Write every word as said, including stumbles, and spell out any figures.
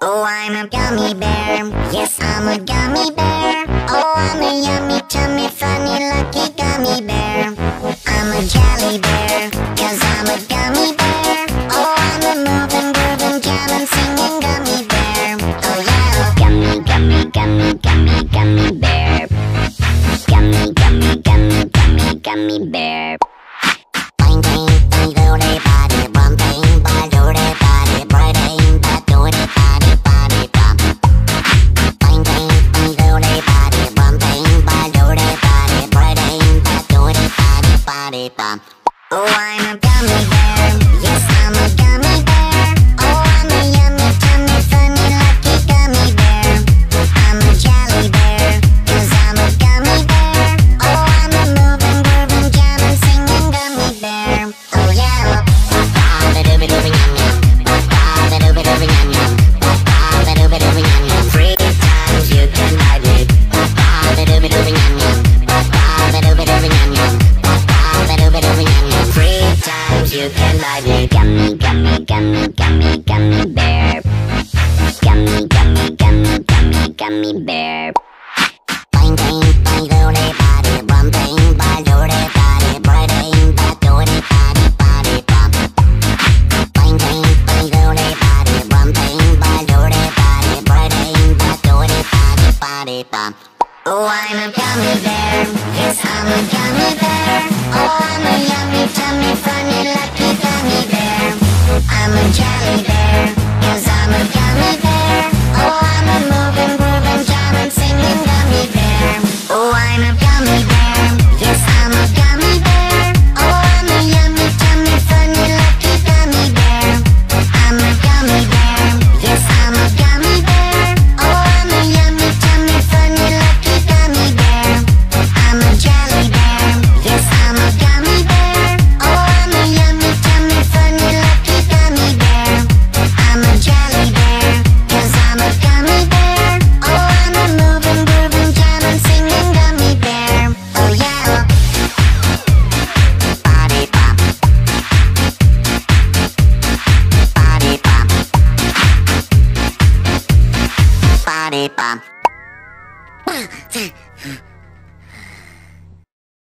Oh, I'm a gummy bear. Yes, I'm a gummy bear. Oh, I'm a yummy, tummy, funny, lucky gummy bear. I'm a jelly bear, cause I'm a gummy bear. Oh, I'm a moving, grooving, jamming, singing gummy bear. Oh yeah, gummy, gummy, gummy, gummy, gummy bear. Gummy, gummy, gummy, gummy, gummy bear. Bang, bang, bang, doody, body, bum, bang, bang, doody, body, bang, bang, doody, body, body, bum. Bang, bang, bang, doody, body, bum, bang, bang, doody, body, bang, bang, doody, body, body, bum. Oh, I'm a gummy bear. Yes, I'm a gummy bear. Oh, I'm a yummy, tummy, funny, lucky gummy bear. I'm a jelly bear, cause I'm a gummy bear. Oh, I'm a moving, grooving, jamming, singing gummy bear. Oh yeah. Three times you can ride me. Three times you can ride me. Gummy, gummy, gummy, gummy, gummy bear. Gummy, gummy, gummy, gummy, gummy bear. Bang, bang, bang, doody, body, bum, bang, bang, doody, body, bang, bang, doody, body, body, bum. Bang, bang, bang, doody, body, bum, bang, bang, doody, body, bang, bang, doody, body, body, bum. Oh, I'm a gummy bear. Yes, I'm a gummy bear. Oh, I'm a yummy, tummy, funny, lucky gummy bear. I'm a jelly bear, cause I'm a